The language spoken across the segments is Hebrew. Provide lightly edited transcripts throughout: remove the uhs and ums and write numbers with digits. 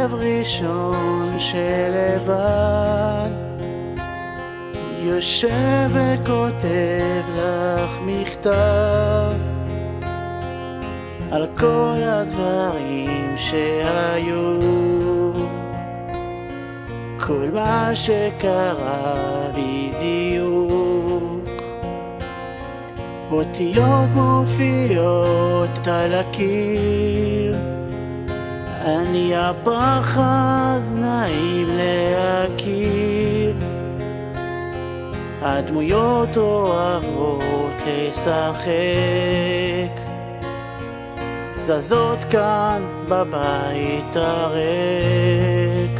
ערב ראשון שלבד, יושב וכותב לך מכתב על כל הדברים שהיו, כל מה שקרה בדיוק. אותיות מופיעות על הקיר, אני הפחד נעים להכיר. הדמויות אוהבות לשחק, זזות כאן בבית הריק,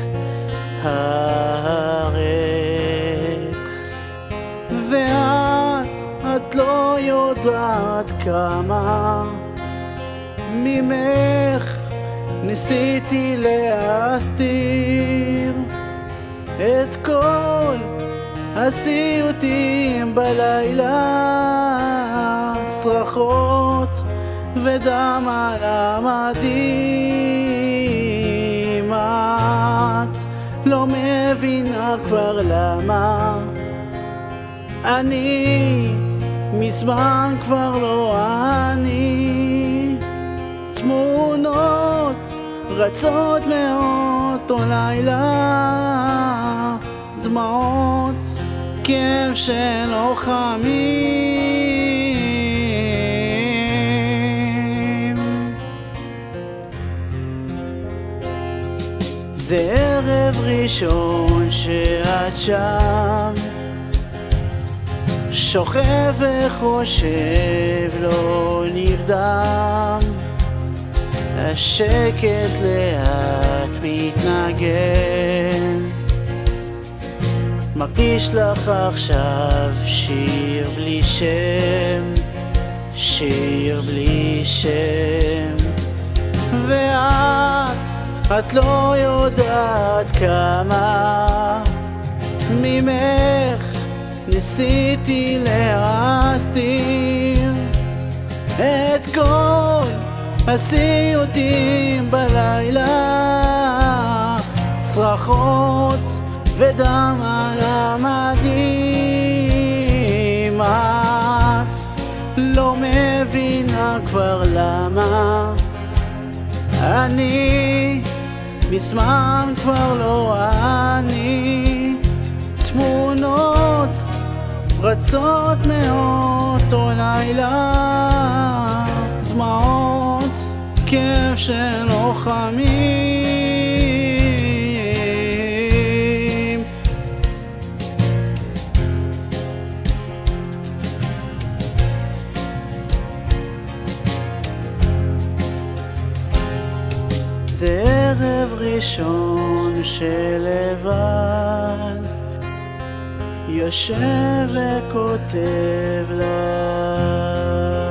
ואת לא יודעת כמה ממך ניסיתי להסתיר את כל הסיוטים בלילה, צרחות ודם על המדים. את לא מבינה כבר למה אני מזמן כבר לא אני. תמונות רצות מאותו לילה, דמעות כאב של לוחמים. זה ערב ראשון שאת שם, שוכב וחושב לא נרדם, השקט לאט מתנגן, מקדיש לך עכשיו שיר בלי שם, שיר בלי שם. ואת לא יודעת כמה ממך ניסיתי להסתיר את כל הסיוטים בלילה, צרחות ודם על המדים. את לא מבינה כבר למה אני מזמן כבר לא אני. תמונות רצות מאותו לילה, דמעות כאב של לוחמים. זה ערב ראשון שלבד, יושב וכותב לך